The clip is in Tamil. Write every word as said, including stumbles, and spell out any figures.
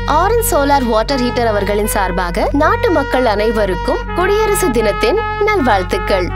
ஆரஞ்ச் சோலார் வாட்டர் ஹீட்டர் அவர்களின் சார்பாக நாட்டு மக்கள் அனைவருக்கும் குடியரசு தினத்தின் நல்வாழ்த்துக்கள்.